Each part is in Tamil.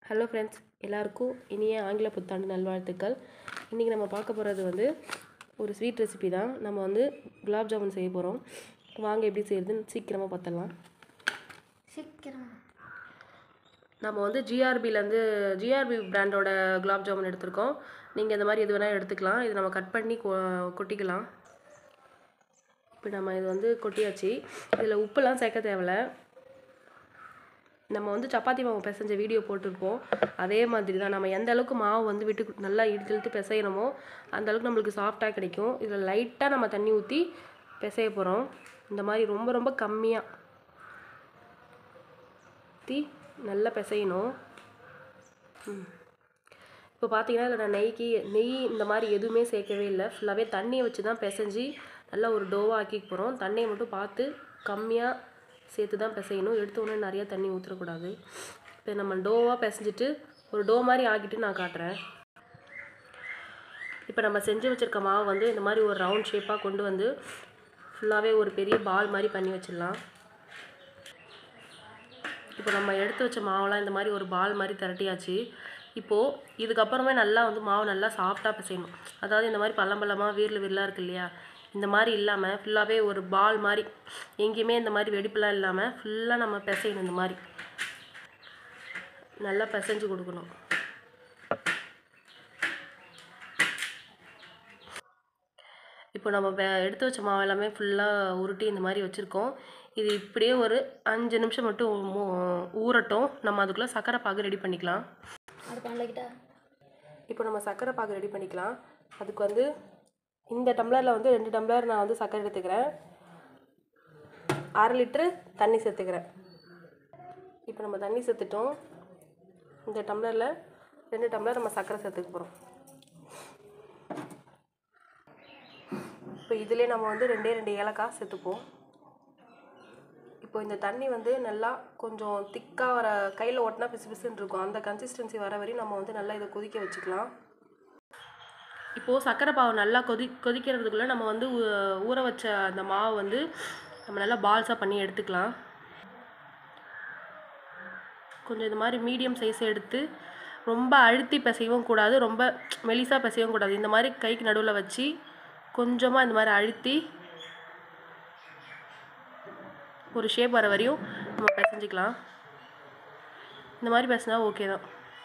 ஹலோ ஃப்ரெண்ட்ஸ், எல்லாருக்கும் இனிய ஆங்கில புத்தாண்டு நல்வாழ்த்துக்கள். இன்றைக்கி நம்ம பார்க்க போகிறது வந்து ஒரு ஸ்வீட் ரெசிபி தான். நம்ம வந்து குலாப் ஜாமுன் செய்ய போகிறோம். வாங்க எப்படி செய்யறதுன்னு சீக்கிரமாக பார்த்துடலாம். நம்ம வந்து ஜிஆர்பி பிராண்டோட குலாப் ஜாமுன் எடுத்திருக்கோம். நீங்கள் இந்த மாதிரி எது வேணால் எடுத்துக்கலாம். இது நம்ம கட் பண்ணி கொட்டிக்கலாம். இப்போ நம்ம இது வந்து கொட்டியாச்சு. இதில் உப்புலாம் சேர்க்க தேவையில்லை. நம்ம வந்து சப்பாத்தி மாவு பிசைஞ்ச வீடியோ போட்டிருப்போம். அதே மாதிரி தான் நம்ம எந்த அளவுக்கு மாவு வந்து விட்டு நல்லா இழுத்து பிசையணுமோ அந்த அளவுக்கு நம்மளுக்கு சாஃப்டாக கிடைக்கும். இதில் லைட்டாக நம்ம தண்ணி ஊற்றி பிசைய போகிறோம். இந்த மாதிரி ரொம்ப ரொம்ப கம்மியாக ஊற்றி நல்லா பிசையணும். இப்போ பார்த்தீங்கன்னா இதில் நான் நெய் இந்த மாதிரி எதுவுமே சேர்க்கவே இல்லை. ஃபுல்லாகவே தண்ணியை வச்சு தான் பிசைஞ்சு நல்லா ஒரு டோவாக ஆக்கி போகிறோம். தண்ணியை மட்டும் பார்த்து கம்மியாக சேர்த்து தான் பிசையணும். எடுத்த உடனே நிறையா தண்ணி ஊற்றக்கூடாது. இப்போ நம்ம டோவாக பிசைஞ்சிட்டு ஒரு டோ மாதிரி ஆக்கிட்டு நான் காட்டுறேன். இப்போ நம்ம செஞ்சு வச்சுருக்க மாவு வந்து இந்த மாதிரி ஒரு ரவுண்ட் ஷேப்பாக கொண்டு வந்து ஃபுல்லாகவே ஒரு பெரிய பால் மாதிரி பண்ணி வச்சிடலாம். இப்போ நம்ம எடுத்து வச்ச மாவெல்லாம் இந்த மாதிரி ஒரு பால் மாதிரி திரட்டியாச்சு. இப்போது இதுக்கப்புறமே நல்லா வந்து மாவு நல்லா சாஃப்டாக பிசையணும். அதாவது இந்த மாதிரி பள்ளமாக வீரலாக இருக்குது இல்லையா, இந்த மாதிரி இல்லாமல் ஃபுல்லாகவே ஒரு பால் மாதிரி, எங்கேயுமே இந்த மாதிரி வெடிப்புலாம் இல்லாமல் ஃபுல்லாக நம்ம பிசையணும். இந்த மாதிரி நல்லா பிசைஞ்சு கொடுக்கணும். இப்போ நம்ம எடுத்து வச்ச மாவு எல்லாமே ஃபுல்லாக உருட்டி இந்த மாதிரி வச்சுருக்கோம். இது இப்படியே ஒரு 5 நிமிஷம் மட்டும் ஊறட்டும். நம்ம அதுக்குள்ளே சர்க்கரை பாகு ரெடி பண்ணிக்கலாம். இப்போ நம்ம சர்க்கரை பாகு ரெடி பண்ணிக்கலாம். அதுக்கு வந்து இந்த டம்ளரில் வந்து 2 டம்ளர் நான் வந்து சர்க்கரை எடுத்துக்கிறேன். 1/2 லிட்டரு தண்ணி சேர்த்துக்கிறேன். இப்போ நம்ம தண்ணி சேர்த்துட்டோம். இந்த டம்ளரில் 2 டம்ளர் நம்ம சர்க்கரை சேர்த்துக்க போகிறோம். இப்போ இதிலே நம்ம வந்து 2 ஏலக்காய் சேர்த்துப்போம். இப்போ இந்த தண்ணி வந்து நல்லா கொஞ்சம் திக்காக வர, கையில் ஒட்டினா பிசுன்னு இருக்கும். அந்த கன்சிஸ்டன்சி வர வரையும் நம்ம வந்து நல்லா இதை கொதிக்க வச்சுக்கலாம். இப்போது சர்க்கரை பாவு நல்லா கொதிக்கிறதுக்குள்ளே நம்ம வந்து ஊற வச்ச அந்த மாவு வந்து நம்ம நல்லா பால்ஸாக பண்ணி எடுத்துக்கலாம். கொஞ்சம் இந்த மாதிரி மீடியம் சைஸ் எடுத்து ரொம்ப அழுத்தி பிசையவும் கூடாது, ரொம்ப மெலிசாக பிசையவும் கூடாது. இந்த மாதிரி கைக்கு நடுவில் வச்சு கொஞ்சமாக இந்த மாதிரி அழுத்தி ஒரு ஷேப் வர வரையும் நம்ம பிசைஞ்சிக்கலாம். இந்த மாதிரி பிசைனா ஓகே தான்.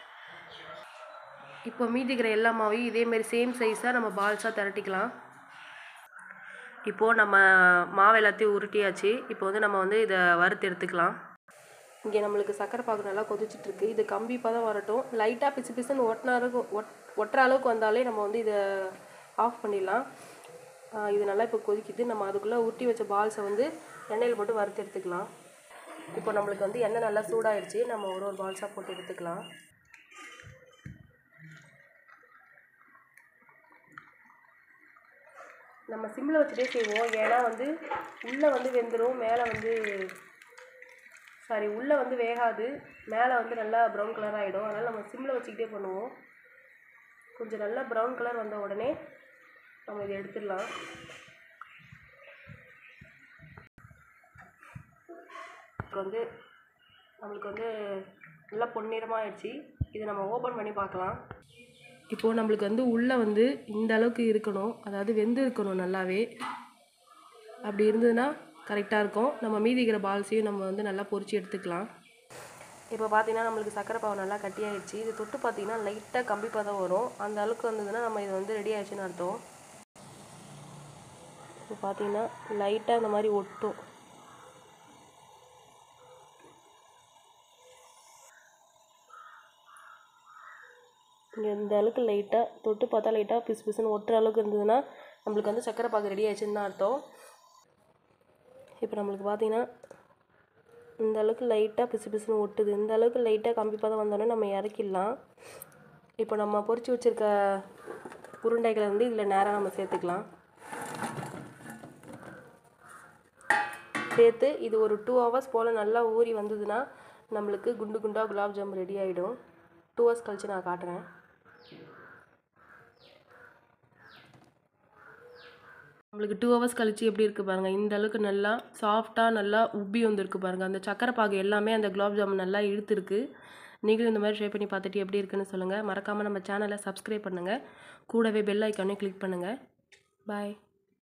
இப்போ மீதிக்கிற எல்லா மாவையும் இதேமாரி சேம் சைஸாக நம்ம பால்ஸாக திரட்டிக்கலாம். இப்போது நம்ம மாவு எல்லாத்தையும் உருட்டியாச்சு. இப்போ வந்து நம்ம வந்து இதை வறுத்து எடுத்துக்கலாம். இங்கே நம்மளுக்கு சர்க்கரை பாகு நல்லா கொதிச்சிட்ருக்கு. இது கம்பி பதம் வரட்டும். லைட்டாக பிசுன்னு ஒட்டுற அளவுக்கு வந்தாலே நம்ம வந்து இதை ஆஃப் பண்ணிடலாம். இது நல்லா இப்போ கொதிக்குது. நம்ம அதுக்குள்ளே உருட்டி வச்ச பால்ஸை வந்து எண்ணெயில் போட்டு வறுத்து எடுத்துக்கலாம். இப்போ நம்மளுக்கு வந்து எண்ணெய் நல்லா சூடாகிடுச்சு. நம்ம ஒரு பால்ஸாக போட்டு எடுத்துக்கலாம். நம்ம சிம்மில் வச்சுட்டே செய்வோம். ஏன்னா வந்து உள்ளே வந்து வெந்துடும், உள்ளே வந்து வேகாது, மேலே வந்து நல்லா ப்ரௌன் கலர் ஆகிடும். அதனால் நம்ம சிம்மில் வச்சுக்கிட்டே பண்ணுவோம். கொஞ்சம் நல்லா ப்ரௌன் கலர் வந்த உடனே நம்ம இதை எடுத்துடலாம். வந்து நம்மளுக்கு வந்து நல்லா பொன்னிறமாக ஆயிடுச்சு. இதை நம்ம ஓப்பன் பண்ணி பார்க்கலாம். இப்போது நம்மளுக்கு வந்து உள்ளே வந்து இந்த அளவுக்கு இருக்கணும், அதாவது வெந்து இருக்கணும் நல்லாவே. அப்படி இருந்ததுன்னா கரெக்டாக இருக்கும். நம்ம மீதிக்கிற பால்ஸையும் நம்ம வந்து நல்லா பொரிச்சு எடுத்துக்கலாம். இப்போ பார்த்தீங்கன்னா நம்மளுக்கு சர்க்கரை பாவு நல்லா கட்டியாகிடுச்சு. இது தொட்டு பார்த்தீங்கன்னா லைட்டாக கம்பி பதம் வரும். அந்த அளவுக்கு வந்ததுன்னா நம்ம இது வந்து ரெடி ஆகிடுச்சுன்னு அர்த்தம். இப்போ பார்த்தீங்கன்னா லைட்டாக இந்த மாதிரி ஒட்டும். இங்கே இந்த அளவுக்கு லைட்டாக தொட்டு பார்த்தா லைட்டாக பிசுன்னு ஒட்டுற அளவுக்கு இருந்ததுன்னா நம்மளுக்கு வந்து சர்க்கரை பாகு ரெடி ஆயிடுச்சுன்னு தான் அர்த்தம். இப்போ நம்மளுக்கு பார்த்தீங்கன்னா இந்த அளவுக்கு லைட்டாக பிசுன்னு ஒட்டுது. இந்த அளவுக்கு லைட்டாக கம்பி பதம் வந்தோடனே நம்ம இறக்கிடலாம். இப்போ நம்ம பொரிச்சு வச்சுருக்க உருண்டைகளை வந்து இதில் நேராக நம்ம சேர்த்துக்கலாம். சேர்த்து இது ஒரு 2 ஹவர்ஸ் போல் நல்லா ஊறி வந்ததுன்னா நம்மளுக்கு குண்டு குண்டாக குலாப் ஜாமுன் ரெடி ஆகிடும். 2 ஹவர்ஸ் கழித்து நான் காட்டுறேன். நம்மளுக்கு 2 ஹவர்ஸ் கழிச்சு எப்படி இருக்குது பாருங்கள். இந்த அளவுக்கு நல்லா சாஃப்டாக நல்லா உப்பி வந்துருக்கு பாருங்கள். அந்த சக்கரை பாகு எல்லாமே அந்த குலாப் ஜாமுன் நல்லா இழுத்துருக்கு. நீங்களும் இந்த மாதிரி ட்ரை பண்ணி பார்த்துட்டு எப்படி இருக்குன்னு சொல்லுங்கள். மறக்காமல் நம்ம சேனலை சப்ஸ்கிரைப் பண்ணுங்கள். கூடவே பெல் ஐக்கானே கிளிக் பண்ணுங்கள். பாய்.